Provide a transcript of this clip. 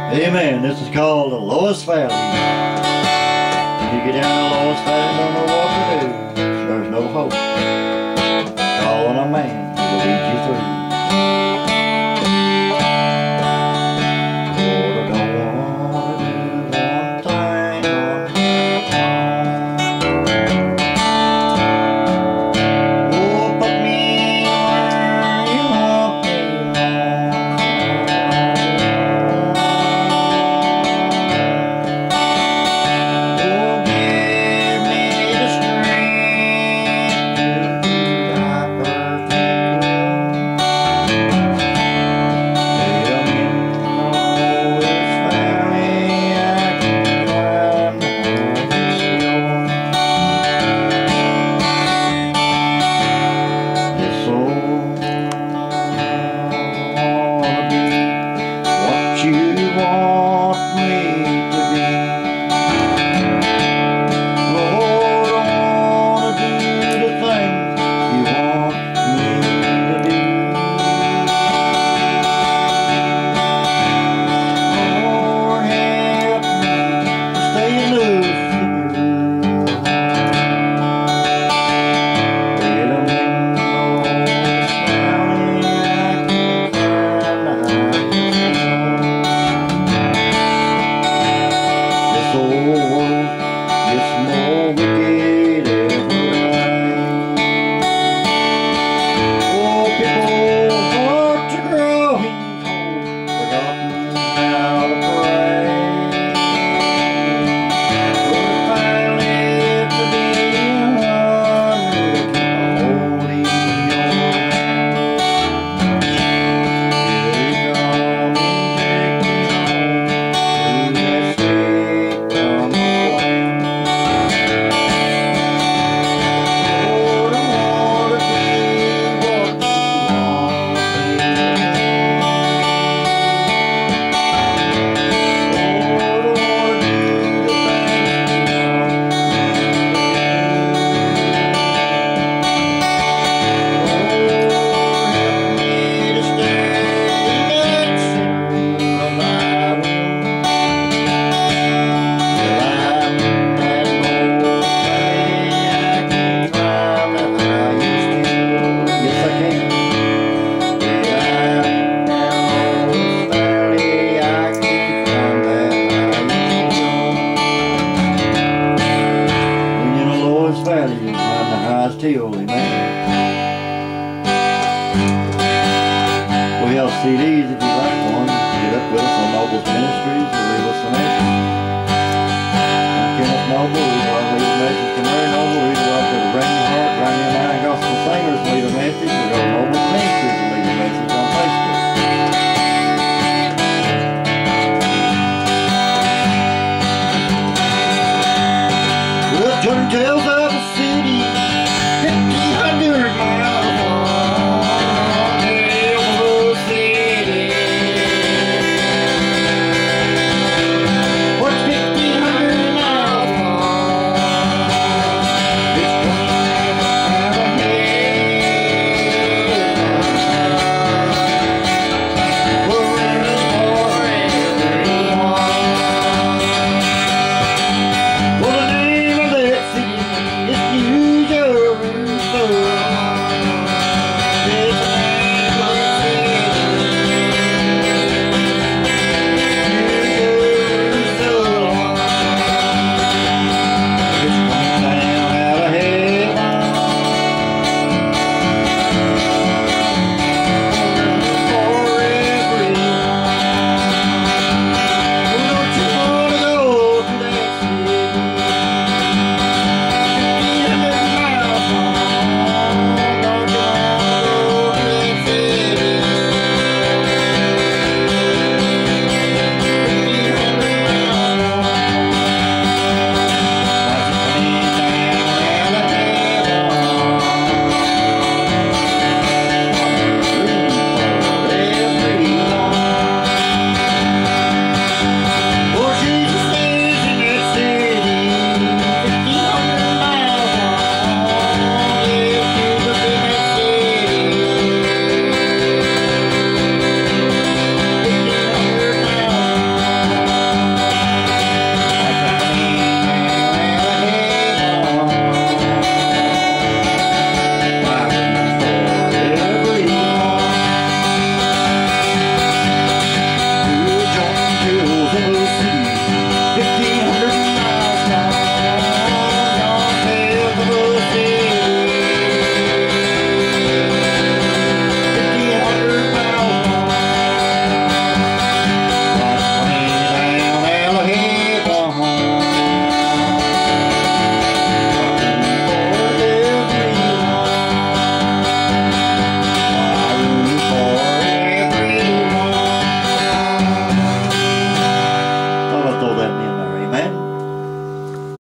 Amen. This is called the lowest valley. When you get down the lowest valley and don't know what to do, there's no hope. Call on a man who will lead you through. Lord, I don't want to do one thing Oh, put me where you want me, CDs if you like one. Get up with us on Nobles Ministry.